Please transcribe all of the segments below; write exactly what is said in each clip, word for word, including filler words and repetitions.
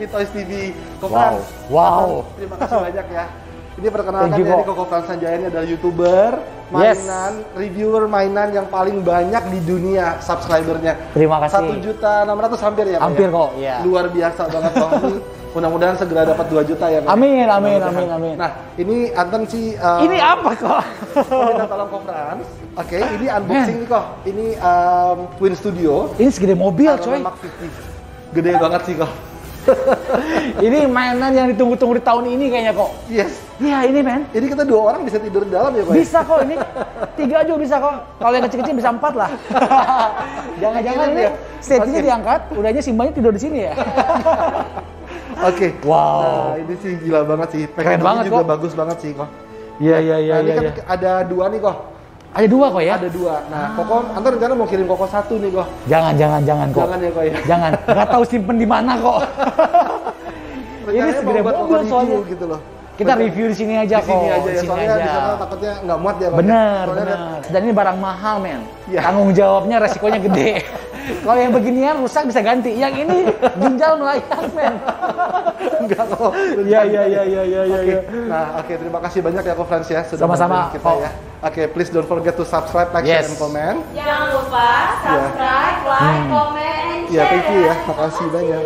Toys T V. Koko Wow. Frans. Wow. Terima kasih banyak ya. Ini perkenalkan Thank you, dari Kok. Koko Frans Sanjaya, ini adalah YouTuber, mainan, reviewer mainan yang paling banyak di dunia subscribernya. Terima kasih. satu juta enam ratus hampir ya, Pak, Hampir ya? kok, iya. Luar biasa banget Kok. Ini mudah-mudahan segera dapat dua juta ya, Pak. Amin, amin, Mudah-mudahan. amin, amin. Nah, ini Anton sih uh, Ini apa kok? mau minta tolong Kok Frans. Oke, ini unboxing nih Kok. Ini um, Twin Studio. Ini segede mobil, Arona coy. Mark lima puluh. Gede banget sih Kok. Ini mainan yang ditunggu-tunggu di tahun ini kayaknya kok. Yes. Iya ini men. Ini kita dua orang bisa tidur di dalam ya Kok? ya? Bisa kok ini. Tiga juga bisa kok. Kalau yang kecil-kecil bisa empat lah. Jangan-jangan ini ya? settingnya Oke. diangkat, udahnya simbanya tidur di sini ya. Oke. Wow. Nah, ini sih gila banget sih. Keren Packaging banget, juga Kok. bagus banget sih Kok. Iya iya iya Nah, ini iya. kan iya. ada dua nih Kok. Ada dua kok ya? Ada dua. Nah, Koko, Anton rencana mau kirim Koko satu nih Kok. Jangan jangan jangan kok. Jangan ya Kok ya. Jangan. Nggak tahu simpen di mana kok. Ini Rencananya segede mau buat mobil Koko review soalnya. gitu loh. Kita Rencana- review di sini aja Di sini kok. aja ya, soalnya di sana takutnya nggak muat ya Kok. Bener, Soalnya bener. Dan ini barang mahal, men. Iya. Tanggung jawabnya resikonya gede. Kalau yang beginian rusak bisa ganti. Yang ini ginjal melayang, men. Enggak Kok. Iya, iya, iya, iya, iya, Oke. iya. Nah, oke terima kasih banyak ya Kok Frans ya sudah Sama-sama, bantuin kita Kok. ya. Oke, please don't forget to subscribe, like, share, Yes. and comment. Jangan lupa subscribe, like, comment, and share. Ya, thank you ya. Makasih banyak.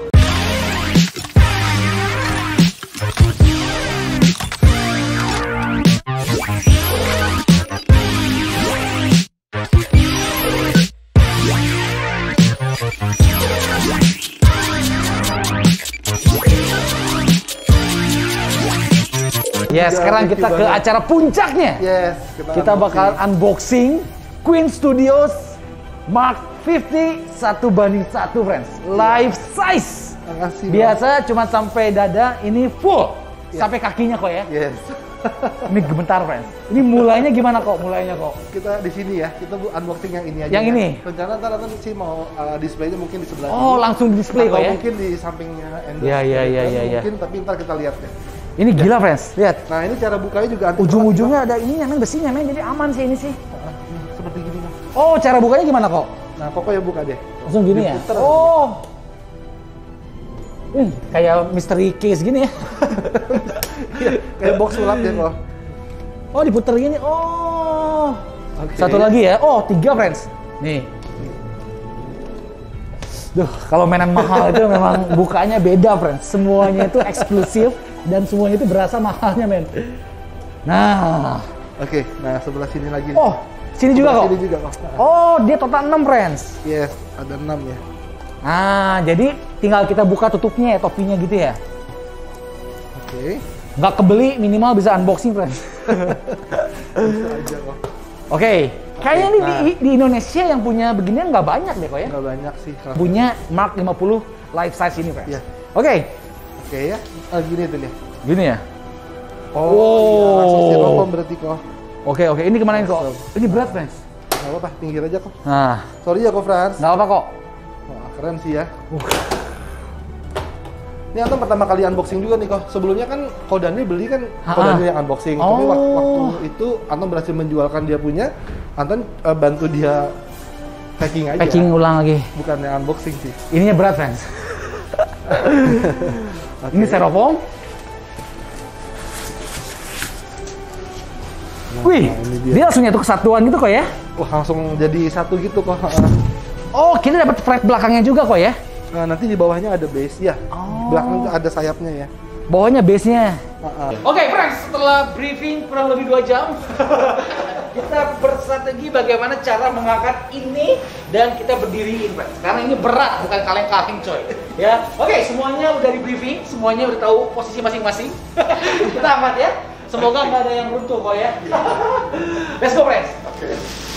Ya, sekarang thank you kita ke banget. acara puncaknya. Yes, Kita bakal unboxing Queen Studios Mark lima puluh satu banding satu, friends. Life size. Makasih. Biasa cuma sampai dada, ini full. Ya. Sampai kakinya kok ya. Yes. Ini gemetar, friends. Ini mulainya gimana kok? Mulainya kok. Kita di sini ya. Kita bu- unboxing yang ini aja. Yang ya. ini? Rencana ntar nanti sih mau uh, displaynya mungkin di sebelah Oh, sini. langsung di display Atau kok ya. mungkin di sampingnya endorse. Ya, ya, ya, Kan ya, ya. Mungkin tapi ntar kita lihat ya. Ini gila, friends. Lihat. Nah, ini cara bukanya juga anti Ujung-ujungnya ada ininya, men, besinya, men. Jadi aman sih ini sih. banget. Hmm, seperti gini Kok. Oh, cara bukanya gimana kok? Nah, Koko ya buka deh. Langsung gini ya? Diputer. Oh. Hmm, kayak mystery case gini ya. Iya, kayak box sulap ya Kok. Oh, diputer gini. Oh. Oke. Satu lagi ya. Oh, tiga, friends. Nih. Duh, kalau mainan mahal itu memang bukanya beda, friends. Semuanya itu eksklusif dan semuanya itu berasa mahalnya, men. Nah. Oke, nah sebelah sini lagi. Oh, sini juga Sebelah kok. Sini juga Kok. Oh, dia total enam, friends. Yes, ada enam ya. Nah, jadi tinggal kita buka tutupnya ya, topinya gitu ya. Oke. Nggak kebeli, minimal bisa unboxing, friends. Bisa aja Kok. Oke, kayaknya nih nah. di, di Indonesia yang punya beginian nggak banyak deh kok ya. Nggak banyak sih. Kak. Punya Mark lima puluh life size ini, friends. Iya. Oke, Oke ya. Ah, gini tuh nih. gini ya. Oh, iya, langsung Oh. styrofoam berarti Kok. Oke, oke, ini kemana kok? Ini berat, friends. Nggak apa-apa, pinggir aja Kok. Nah, Sorry ya Kok Frans. nggak apa kok. Wah, keren sih ya. Ini Anton pertama kali unboxing juga nih Kok. Sebelumnya kan Kodani beli kan Ha-ha. Kodani yang unboxing. Tapi Oh. waktu, waktu itu Anton berhasil menjualkan dia punya. Anton eh, bantu dia packing aja. Packing ulang lagi. Bukan yang unboxing sih. Ininya berat, friends. Oke. Ini styrofoam. Wih, ini dia. dia. langsung nyatu kesatuan gitu kok ya. Wah, langsung jadi satu gitu Kok. Oh, kita dapat frame belakangnya juga kok ya. Nah, nanti di bawahnya ada base ya. Oh. Belakang ada sayapnya ya. Bawahnya base-nya. Ah, ah. Oke, friends, setelah briefing kurang lebih dua jam, kita berstrategi bagaimana cara mengangkat ini dan kita berdiriin, friends. Karena ini berat, bukan kaleng-kaleng, coy. Ya, oke, semuanya udah di briefing, semuanya udah tahu posisi masing-masing. Kita amat ya. Semoga nggak ada yang runtuh kok ya. Let's go, friends. Oke.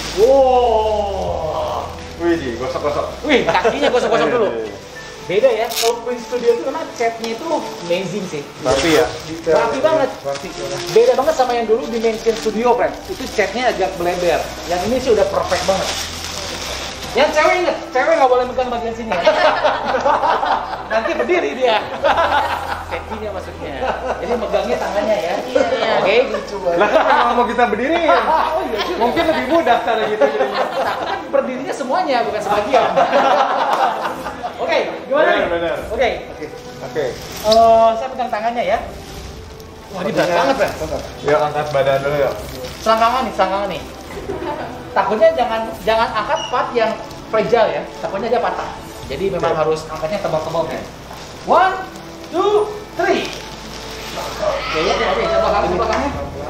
Wow. Wih, di gosok-gosok. Wih, kakinya gosok-gosok dulu. Beda ya, kalau Queen Studio itu memang catnya itu amazing sih. Rapi ya? Rapi banget. Rapi ya. Beda banget sama yang dulu di Mansion Studio, friends. Itu catnya agak melebar. Yang ini sih udah perfect banget. Yang cewek inget, cewek nggak boleh megang bagian sini ya. Nanti berdiri dia. Safety-nya maksudnya. Jadi megangnya tangannya ya. Iya. Oke, lucu banget. Lah kan memang mau kita berdiri. Oh iya juga. Mungkin lebih mudah cara gitu jadinya. Tapi kan berdirinya semuanya, bukan sebagian. Oke, gimana Benar, nih? benar. Oke. Oke. Oke. Eh, saya pegang tangannya ya. Wah, ini berat banget, Pak. Ya, angkat badan dulu ya. Selangkangan nih, selangkangan nih. Takutnya jangan jangan angkat part yang fragile ya. Takutnya dia patah. Jadi memang harus angkatnya tebal-tebal kan. One, two, three. Oke, ya, oke, coba kami, coba kami.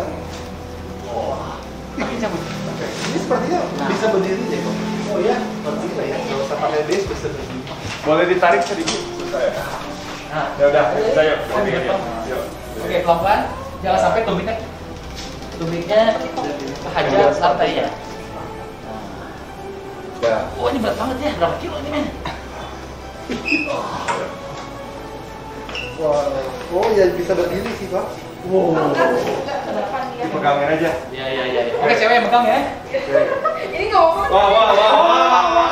Ini cabut. Ini sepertinya bisa berdiri deh kok. Oh ya. Berdiri ya. Kalau usah pakai base bisa berdiri. Boleh ditarik sedikit, susah ya. Nah, Ya udah, kita yuk. Oh, Yuk. betul. Yuk. Oke, pelan-pelan. Jangan sampai tumitnya tumitnya hajar lantai ya. Ya. Oh, ini berat banget ya. Berapa kilo ini, men? Wah. Oh ya bisa berdiri sih Pak. Wow. Pegangin aja. Ya, ya, ya. Oke, cewek yang megang ya. Ini ngomong. Wah, wah, wah, wah, wah.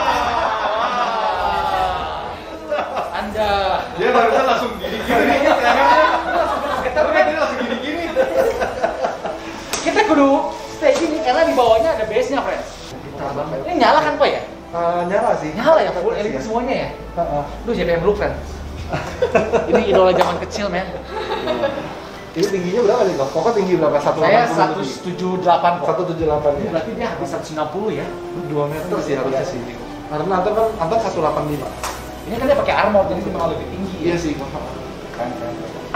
Anda. Dia barusan langsung gini-gini nih. Kita dia langsung gini-gini. Kita kudu stay gini karena di bawahnya ada base-nya, friends. Ini nyala kan, Pak ya? Uh, nyala sih. Nyala ya, full L E D semuanya ya? Heeh. Duh, siapa yang meluk, friends? Ini idola zaman kecil, men. Ini tingginya berapa nih kok? Pokoknya tinggi berapa? satu Saya seratus tujuh puluh delapan kok. seratus tujuh puluh delapan Ini ya. berarti dia habis seratus enam puluh ya? dua meter sih harusnya sih. Karena Anton kan Anton seratus delapan puluh lima. Ini kan dia pakai armor, jadi dia memang lebih tinggi. Iya Ya? sih. Kan, kan.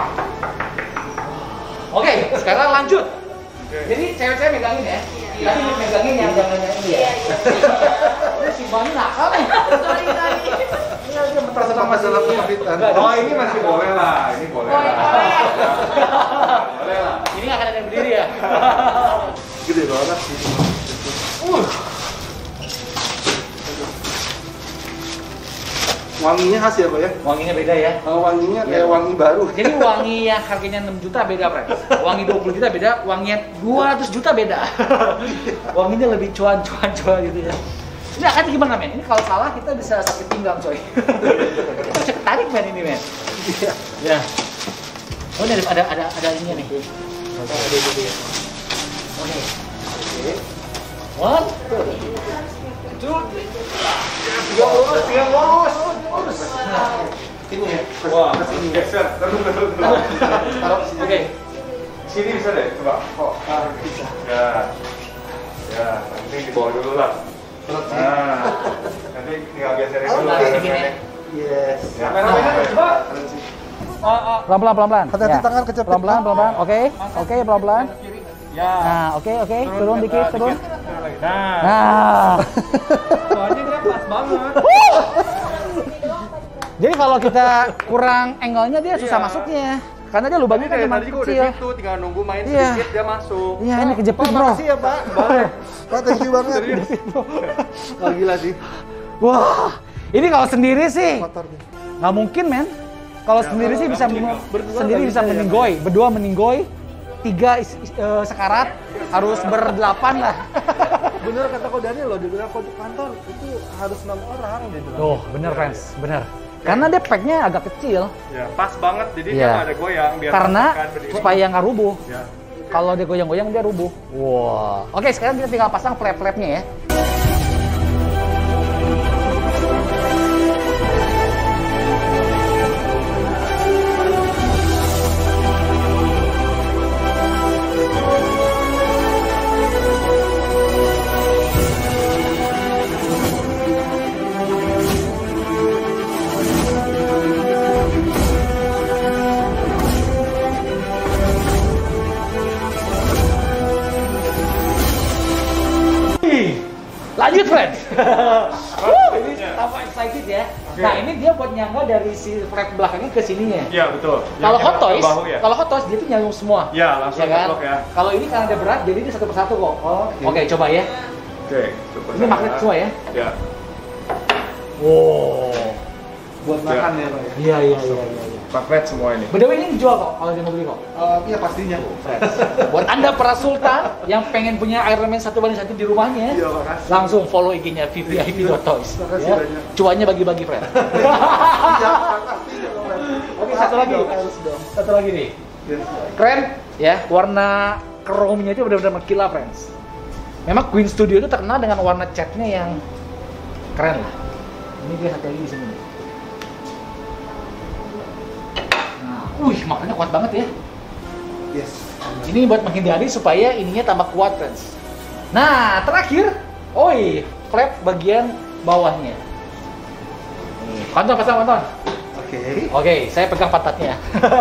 Oke, sekarang lanjut. Jadi cewek-cewek megangin ya? Iya. Tadi megangin yang jangan yang ini ya? Ini si Bani nakal nih. Sorry, sorry. Iya, dia Masalah masalah kesakitan. Oh, ini masih boleh lah. Ini boleh Boleh, lah. boleh. Boleh lah. Ini nggak akan ada yang berdiri ya? Gede banget sih. Uh. Wanginya khas ya Pak ya? Wanginya beda ya? Kalau wanginya kayak wangi baru. Jadi wangi yang harganya enam juta beda, friends. Wangi dua puluh juta beda, wangi yang dua ratus juta beda. Wanginya lebih cuan-cuan-cuan gitu ya. Ini akan gimana, men? Ini kalau salah kita bisa sakit pinggang, coy. Kita bisa ketarik, men, ini, men. Iya. Ya. Oh, ini ada ada ada ininya nih. Ada gitu ya. Oke. Oke. One, two, three. Tiga lurus, tiga lurus. Ini ya. Wah, geser. Terus, terus, terus. Taruh di sini. Oke. Sini bisa deh, coba. Kok? Ah, bisa. Ya. Ya, nanti di bawah dulu lah. Terus sih. Nah, nanti tinggal geserin dulu. Oke. geserin. Yes. Ya, kameramen coba. Keren sih. Pelan-pelan, pelan-pelan. Hati-hati tangan kecepit. Pelan-pelan, pelan-pelan. Oke. Oke, pelan-pelan. Ya. Nah, oke, oke. Turun dikit, turun. Nah, Nah. soalnya dia pas banget. Jadi kalau kita kurang angle-nya dia susah Iya. masuknya. Karena dia lubangnya kan Tadi cuma tadi juga udah kecil. gitu, tinggal nunggu main Iya. sedikit dia masuk. Iya, ini kejepit, Bro. Makasih ya Pak. Pak, thank you banget. Wah gila sih. Wah, ini kalau sendiri sih Kotor deh. nggak mungkin, men. Kalau Ya, sendiri sih kalau bisa nggak men- berdua sendiri nggak bisa bisa ya. meninggoy, berdua meninggoy, tiga is- is- eh, sekarat, harus berdelapan lah. Bener kata Ko Daniel loh, dia bilang Ko kantor itu harus enam orang dia bilang. Tuh, bener, friends, bener. Karena dia packnya agak kecil, Ya, pas banget. Jadi Iya. dia nggak ada goyang biar karena tekan berdiri. supaya nggak rubuh. Ya. Kalau dia goyang-goyang dia rubuh. Wah. Oke, sekarang kita tinggal pasang flap-flapnya ya. Lanjut, friends. Wuh, ini tambah excited ya. Oke. Nah, ini dia buat nyangga dari si flap belakangnya ke sininya. Iya, betul. Kalau Yang Hot ke Toys, bahu ya? kalau Hot Toys dia tuh nyambung semua. Ya, langsung Ya kan? ngeblok ya. Kalau ini karena dia berat, jadi dia satu persatu kok. Oh, Oke, coba ya. Oke, coba Ini sana. magnet semua ya. Ya. Wow. Buat makan ya Pak ya. Iya, iya, iya, iya. iya. Magnet semua ini. By the way, ini dijual kok kalau dia mau beli kok. Eh, iya pastinya. Buat Anda para sultan yang pengen punya Iron Man satu banding satu di rumahnya, Iya, makasih. langsung follow I G-nya V V I P dot toys. Makasih Ya. banyak. Cuannya bagi-bagi, friend. Iya, makasih ya Pak. Oke, satu lagi. Dong, harus dong. Satu lagi nih. Yes. Keren ya, warna chrome-nya itu benar-benar berkilau, friends. Memang Queen Studio itu terkenal dengan warna catnya yang keren lah. Ini dia satu lagi di sini nih. Wih, makanya kuat banget ya. Yes. Ini buat menghindari supaya ininya tambah kuat, friends. Nah, terakhir, oi, flap bagian bawahnya. Kontrol, pasang kontrol. Oke. Oke, saya pegang pantatnya.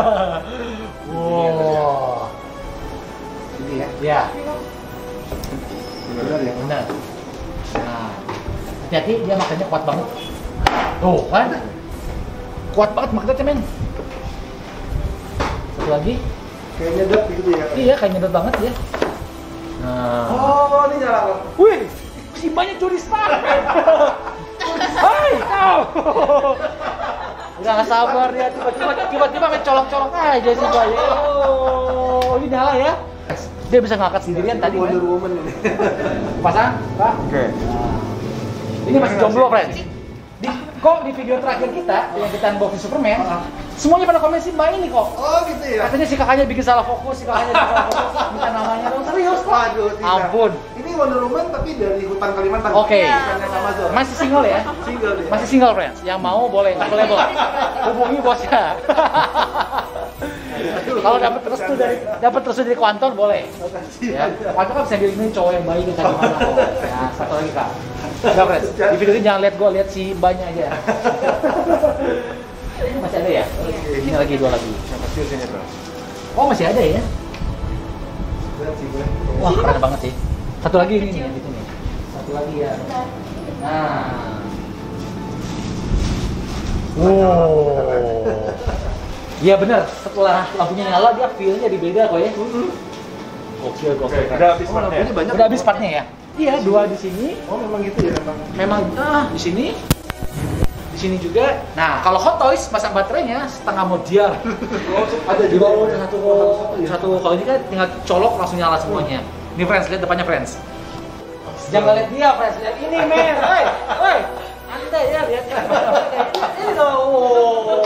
Wow. Ini ya. Ya, Benar ya. benar. Nah, hati-hati, dia makanya kuat banget. Tuh, kan? Kuat banget magnetnya, men. Satu lagi. Kayak nyedot gitu ya. Iya, kayak nyedot banget ya. Nah. Oh, ini nyala kok. Wih, si banyak curi start. Hai, kau. Udah gak sabar dia, tiba-tiba tiba-tiba main colok-colok aja sih Pak. Oh, ini nyala ya. Dia bisa ngangkat sendirian tadi, Wonder kan? Woman ini. Pasang, Pak. Oke. Nah. Ini masih jomblo, friends. Di, kok di video terakhir kita yang kita unboxing Superman, semuanya pada komen sih Mbak ini kok. Oh, gitu ya. Katanya si kakaknya bikin salah fokus, si kakaknya bikin salah fokus, minta namanya dong. Serius kok? Waduh, tidak. Ampun. Ini Wonder Woman tapi dari hutan Kalimantan. Oke. Bukan yang Amazon. Masih single ya? Single dia. Masih single, friends. Yang mau boleh available. Hubungi bosnya. Kalau dapat terus tuh dari dapat terus dari Kuanton boleh. Ya, Kuanton kan bisa bilang ini cowok yang baik kayak gimana kok. Ya, satu lagi Kak. Enggak, friends. Di video ini jangan lihat gua, lihat si mbaknya aja. Ini masih ada ya? Ini lagi dua lagi. Masih sini, Bro. Oh, masih ada ya? Berat sih, gue. Wah, keren banget sih. Satu lagi ini nih, yang gitu nih. Satu lagi ya. Nah. Wow. Iya benar, setelah lampunya nyala dia feel-nya jadi beda kok ya. Oke, oke. Oke, udah habis Oh, partnya. lampunya banyak. Udah habis partnya ya? Iya, dua di sini. Oh, memang gitu ya, memang. Memang ah di sini. Di sini juga. Nah, kalau Hot Toys pasang baterainya setengah modiar. Oh, ada Di juga. bawah ya. satu Oh, ya. satu kalau ini kan tinggal colok langsung nyala semuanya. Ini friends, lihat depannya friends. Jangan lihat dia, friends. Lihat ini, men. Hoi, hoi. Anda ya lihat. Ini dong.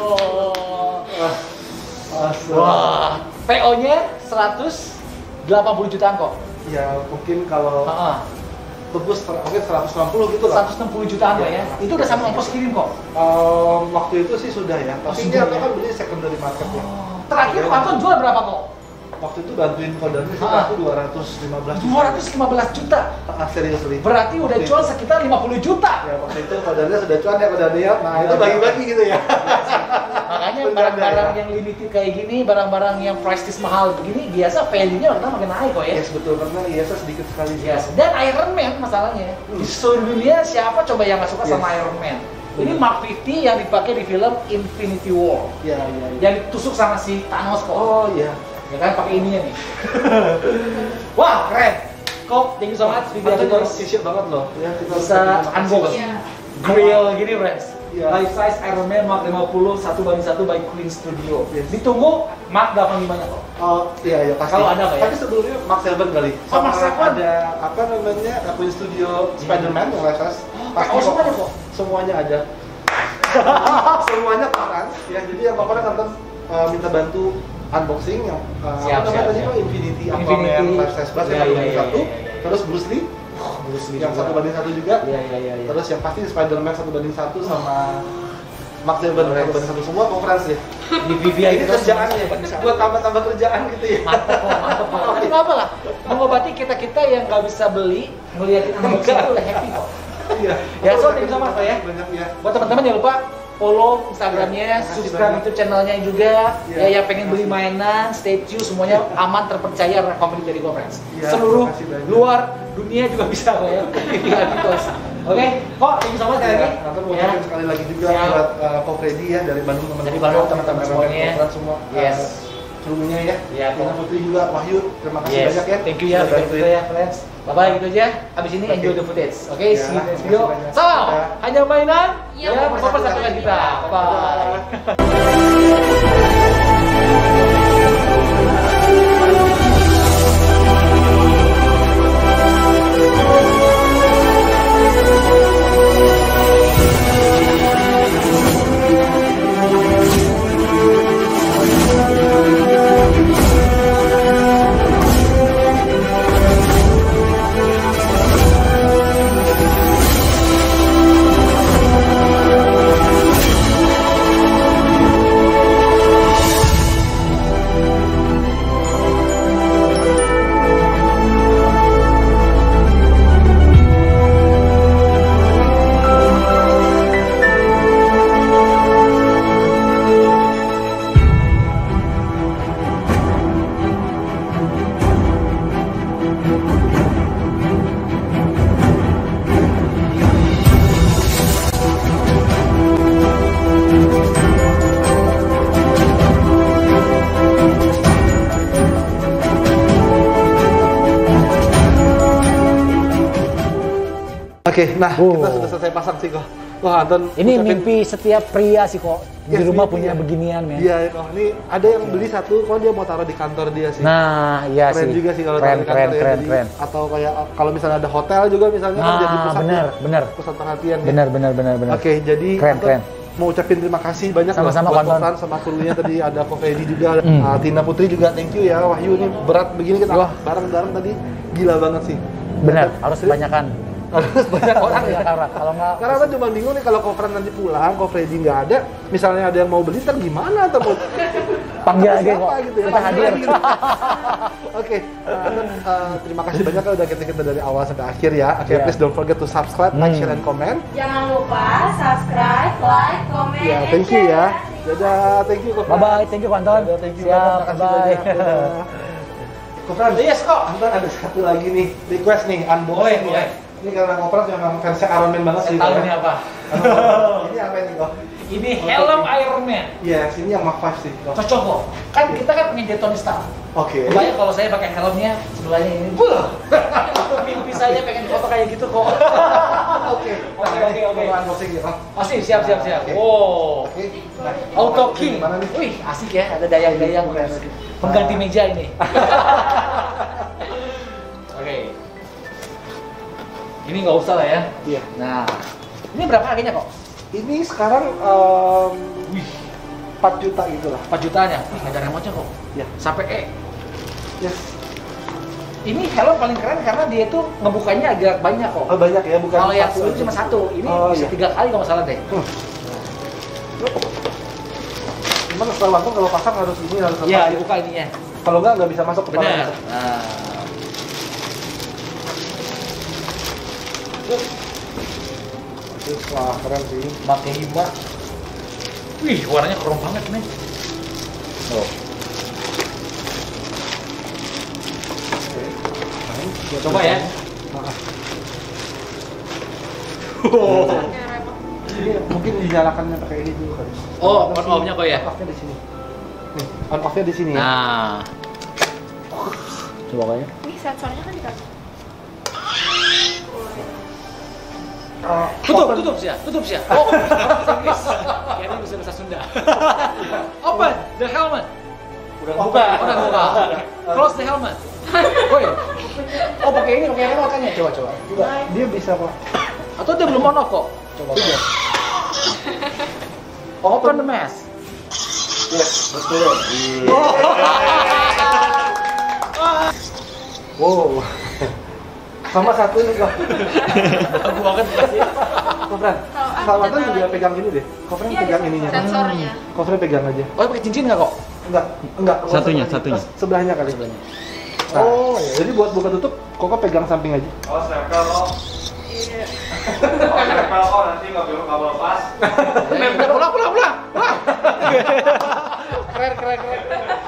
Wah, P O-nya seratus delapan puluh jutaan kok. Ya, mungkin kalau Heeh. tebus ter- mungkin seratus enam puluh gitu lah. seratus enam puluh jutaan Pak ya. Itu udah sama ongkos kirim kok. Um, waktu itu sih sudah ya, Oh, tapi ini sudah aku ya? kan beli secondary market ya. Terakhir Kuanton jual berapa kok? Waktu itu bantuin kodarnya sih Ah. aku dua ratus lima belas juta. dua ratus lima belas juta. Ah, serius nih. Berarti udah Waktu jual itu. sekitar lima puluh juta. Ya waktu itu kodarnya sudah cuan ya kodarnya. Nah itu Iya. bagi-bagi gitu ya. Makanya Bercanda barang-barang ya. yang limited kayak gini, barang-barang yang prestis mahal begini, biasa value-nya makin makin naik kok ya. Yes betul karena ISA sedikit sekali. sih. Yes. Dan Iron Man masalahnya. Di seluruh dunia siapa coba yang nggak suka sama Yes. Iron Man? Ini Mark lima puluh yang dipakai di film Infinity War. Iya iya. iya. Yang ditusuk sama si Thanos kok. Oh iya. Ya kan pakai ininya nih. Wah, keren. Kok, thank you so much. Video Itu terus sisi banget loh. Ya kita bisa unbox grill gini, friends. Iya. Life size Iron Man Mark lima puluh satu banding satu by Queen Studio. Yes. Ditunggu Mark delapan puluh lima nya kok. Oh iya iya pasti. Kalau ada, Pak, ya? Tapi sebelumnya Mark tujuh kali. Oh, Mark Sama tujuh. ada apa namanya Queen Studio Spider-Man yang live size. Pasti oh, semuanya kok. Semuanya ada. Semuanya kan. Ya jadi yang pokoknya nonton uh, minta bantu unboxing yang uh, Siap, apa namanya siap, tadi siap. Pak Infinity Infinity. Aquaman live size plus Iya, yang satu iya, banding iya, satu. iya, iya. Terus Bruce Lee Bruce Lee yang juga. satu banding satu juga. Iya, iya, iya, iya. Terus yang pasti Spider-Man satu banding satu sama Mark tujuh satu banding satu semua conference ya. di V V I Ini itu kerjaannya, buat tambah-tambah kerjaan gitu ya. mantap kok, mantap kok. Tapi nggak apa lah, mengobati kita-kita yang nggak bisa beli, ngeliatin unboxing itu udah happy kok. Iya. Ya, so thank you so much, Pak, ya. Banyak ya. Buat teman-teman jangan lupa follow Instagramnya, Makasih subscribe banyak. YouTube channelnya juga. Iya, Ya, yang pengen beli makasih. mainan, stay tune, semuanya aman, terpercaya, rekomend dari gue, friends. Iya, Seluruh makasih banyak. luar dunia juga bisa kok ya. Oke, kok thank you so much sekali Ya, lagi. nanti mau Ya. ucapin sekali lagi juga Siap. buat uh, Pop Ready ya dari Bandung teman-teman. Dari Bandung, teman-teman semuanya. Teman-teman semua. Yes. Uh, krunya ya. Iya, Tina Putri juga, Wahyu. Terima kasih Yes, banyak ya. thank you ya, Sudah thank you bantuin. ya, friends. Bye-bye gitu aja. Abis ini Oke. enjoy the footage. Oke, Ya, see you next makasih video. banyak. Salam, Dadah. hanya mainan Iya, yang Bapak mempersatukan kita. Bye. Dadah. Oke, nah Oh. kita sudah selesai pasang sih kok. Wah, Anton. Ini ucapin- mimpi setiap pria sih kok. Di Yes, rumah mimpi punya ya. beginian, men. Iya, kok. Ini ada yang beli satu, kok dia mau taruh di kantor dia sih. Nah, iya Keren sih. juga sih kalau keren, taruh di keren, kantor ya. keren, Jadi, keren. atau kayak kalau misalnya ada hotel juga misalnya kan jadi Nah, pusat benar, benar. pusat perhatian. ya. Benar, benar, benar, benar. Oke, jadi Keren, Anton keren. mau ucapin terima kasih banyak Sama-sama, loh buat Anton. Kofran sama krunya tadi ada Ko Freddy juga, Hmm. uh, Tina Putri juga, thank you ya. Wahyu ini berat begini kita Wah. bareng-bareng tadi gila banget sih. Benar, Dan- harus kebanyakan. harus banyak orang ya. Karena kalau nggak Karena kan cuma bingung nih kalau Kofran nanti pulang, Ko Freddy nggak ada, misalnya ada yang mau beli, ntar gimana atau mau panggil aja siapa kok. gitu ya, Kita panggil hadir. lagi gitu. Oke, uh, Anton, uh, terima kasih banyak kalau udah kita kita dari awal sampai akhir ya. Oke, Iya. please don't forget to subscribe, like, Hmm. share, and comment. Jangan lupa subscribe, like, comment, Ya, and thank you share ya. Dadah, thank you Kofran. Bye bye, thank you Anton. Dadah, thank you Siap, banyak, makasih bye. banyak. Dadah. Kofran, Yes kok. Anton ada satu lagi nih, request nih, unboxing Boleh, ya. boleh. Ini karena Kofran memang fansnya Iron Man banget sih. Saya tahu Kok. ini apa. Ini apa ini kok? Ini helm Iron Man. Yes, ini yang Mark five sih. Kok. Cocok kok. Kan kita kan pengen jadi Tony Stark. Oke. Kebayang kalau saya pakai helmnya sebelahnya ini. Buh. Itu mimpi saya pengen foto kayak gitu kok. Oke. Oke, oke, oke. Kita unboxing ya, Kok. Pasti siap siap siap. Oke. Wow. Oke. Nah, Auto unboxing King. Gimana nih? Wih, asik ya. Ada dayang-dayang. Pengganti meja ini. Oke. Ini nggak usah lah ya. Iya. Nah, ini berapa harganya kok? Ini sekarang em, empat juta gitu lah. empat jutanya. Wih, nggak ada remote-nya kok. Iya. Sampai E. Yes. Ini helm paling keren karena dia tuh ngebukanya agak banyak kok. Oh, banyak ya, bukan Kalau yang satu sebelum aja. cuma satu, ini Oh, bisa iya. tiga kali kalau nggak salah deh. Hmm. Cuman setelah Anton kalau pasang harus ini harus Iya, lepas ya. dibuka ininya. Kalau nggak nggak bisa masuk ke Benar. kepala. Nah, Wah, keren sih. pakai lima. Wih, warnanya keren banget nih. Oh. Oke. Coba ya. Ah. Oh. Ini mungkin dinyalakannya pakai ini dulu kali. Oh, on off-nya kok ya? On off-nya di sini. Nih, on off-nya di sini ya. Nah, Coba kayaknya. Nih sensornya kan dikasih. Uh, tutup, open. tutup sih ya, tutup sih ya. Oh, bahasa Inggris. Ya, ini bisa bahasa Sunda. Open the helmet. Udah Buka, udah buka. Close the helmet. Woi. Oh, pakai ini, pakai remote kan ya? Coba, coba. Coba, dia bisa kok. Atau dia belum on off kok? Coba. Iya. Open the mask. Yes, betul. Wow. Sama satu nih kok. Bagus banget pasti. Kofran, sama tuh juga pegang ini deh. Kofran pegang ininya. Sensornya. Kofran pegang aja. Oh, pakai cincin nggak kok? Enggak, enggak. Satunya, Sebelahnya. satunya. Sebelahnya kali. Sebelahnya. Nah, Oh, iya. jadi buat buka tutup, Koko pegang samping aja. Oh, stempel kok. Iya. Oh, stempel kok nanti nggak belum kabel lepas. Eh, udah pulang, pulang, pulang. Pulang. Keren, keren, keren.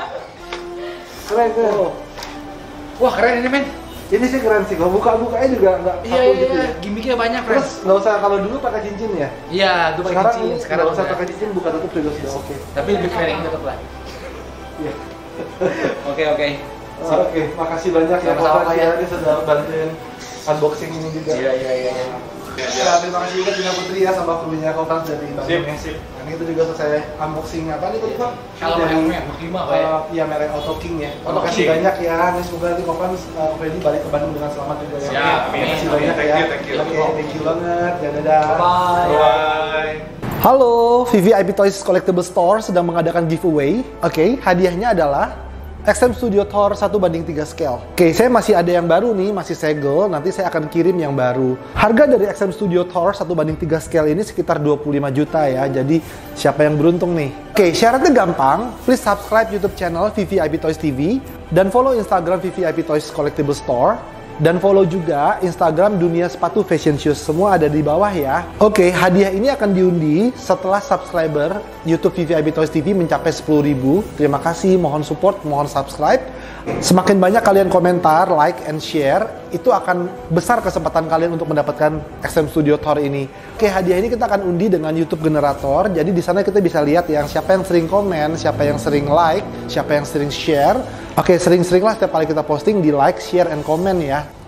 Keren keren. Wah, keren ini, men. Ini sih keren sih. Kalau buka-bukanya juga enggak Iya, satu iya, gitu iya. ya. Gimmicknya banyak, Terus Terus, nggak usah kalau dulu pakai cincin ya. iya, itu pakai Sekarang cincin. ini Sekarang nggak usah udah. pakai cincin, buka tutup juga sudah oke. Tapi lebih keren yang tutup lah. Iya. Oke, oke. Oke, makasih banyak ya Sama-sama, Kofran ya. ya, dia sudah bantuin unboxing ini juga. Iya, iya, iya. iya. Ya, terima kasih juga Tina Putri ya sama krunya Kofran dari Sip, Bandung. sip. Nah, ini itu juga selesai unboxing apa nih tadi Pak? Helm Dari, helm Mark lima Pak ya. eh, Iya, merek Auto King ya. Auto Terima kasih King. banyak ya. Nih semoga nanti Kofran uh, Freddy balik ke Bandung dengan selamat juga ya. Siap, Terima kasih amin. banyak Thank ya. you, thank you. Oke, thank you banget. Ya, dadah. Bye. Bye. Halo, V V I P Toys Collectible Store sedang mengadakan giveaway. Oke, hadiahnya adalah X M Studio Thor satu banding tiga scale. Oke, saya masih ada yang baru nih, masih segel. Nanti saya akan kirim yang baru. Harga dari X M Studio Thor satu banding tiga scale ini sekitar dua puluh lima juta ya. Jadi, siapa yang beruntung nih? Oke, syaratnya gampang. Please subscribe YouTube channel V V I P Toys T V dan follow Instagram V V I P Toys Collectible Store. Dan follow juga Instagram Dunia Sepatu Fashion Shoes. Semua ada di bawah ya. Oke, hadiah ini akan diundi setelah subscriber YouTube V V I P Toys T V mencapai sepuluh ribu. Terima kasih, mohon support, mohon subscribe. Semakin banyak kalian komentar, like, and share, itu akan besar kesempatan kalian untuk mendapatkan X M Studio Thor ini. Oke, hadiah ini kita akan undi dengan YouTube Generator. Jadi di sana kita bisa lihat yang siapa yang sering komen, siapa yang sering like, siapa yang sering share. Oke, sering-seringlah setiap kali kita posting di like, share, and comment ya.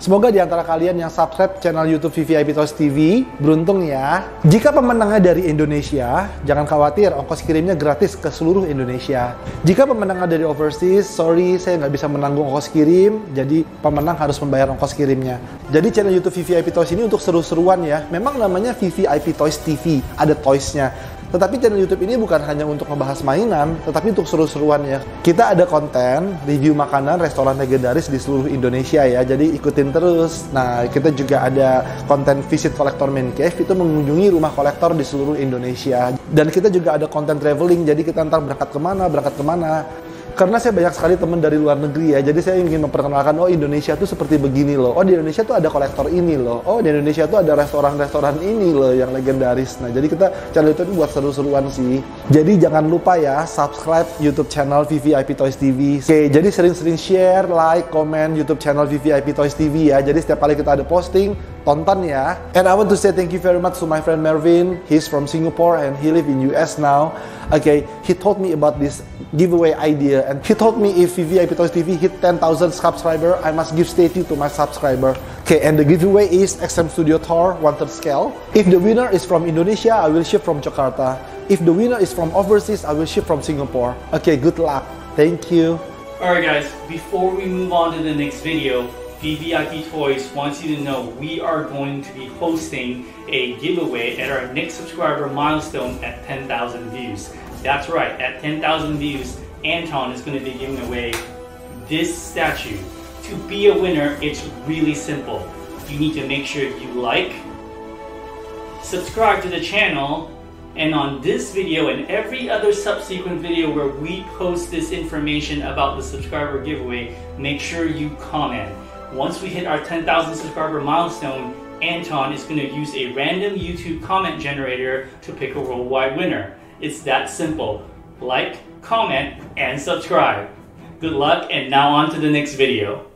Semoga di antara kalian yang subscribe channel YouTube V V I P Toys T V beruntung ya. Jika pemenangnya dari Indonesia, jangan khawatir, ongkos kirimnya gratis ke seluruh Indonesia. Jika pemenangnya dari overseas, sorry saya nggak bisa menanggung ongkos kirim, jadi pemenang harus membayar ongkos kirimnya. Jadi channel YouTube V V I P Toys ini untuk seru-seruan ya. Memang namanya V V I P Toys T V, ada toys-nya. Tetapi channel YouTube ini bukan hanya untuk membahas mainan, tetapi untuk seru-seruan ya. Kita ada konten review makanan restoran legendaris di seluruh Indonesia ya, jadi ikutin terus. Nah, kita juga ada konten visit kolektor man cave, itu mengunjungi rumah kolektor di seluruh Indonesia. Dan kita juga ada konten traveling, jadi kita ntar berangkat kemana, berangkat kemana. Karena saya banyak sekali teman dari luar negeri ya, jadi saya ingin memperkenalkan, oh Indonesia tuh seperti begini loh, oh di Indonesia tuh ada kolektor ini loh, oh di Indonesia tuh ada restoran-restoran ini loh yang legendaris. Nah jadi kita channel itu buat seru-seruan sih. Jadi jangan lupa ya, subscribe YouTube channel V V I P Toys T V. Oke, jadi sering-sering share, like, comment YouTube channel V V I P Toys T V ya. Jadi setiap kali kita ada posting, tonton ya. And I want to say thank you very much to my friend Mervin. He's from Singapore and he live in U S now. Okay, he told me about this giveaway idea and he told me if V V I P Toys T V hit ten thousand subscriber, I must give statue to my subscriber. Okay, and the giveaway is X M Studio Thor one third scale. If the winner is from Indonesia, I will ship from Jakarta. If the winner is from overseas, I will ship from Singapore. Okay, good luck. Thank you. Alright guys, before we move on to the next video, V V I P Toys wants you to know we are going to be hosting a giveaway at our next subscriber milestone at ten thousand views. That's right, at ten thousand views, Anton is going to be giving away this statue. To be a winner, it's really simple. You need to make sure you like, subscribe to the channel, and on this video and every other subsequent video where we post this information about the subscriber giveaway, make sure you comment. Once we hit our ten thousand subscriber milestone, Anton is going to use a random YouTube comment generator to pick a worldwide winner. It's that simple. Like, comment, and subscribe. Good luck, and now on to the next video.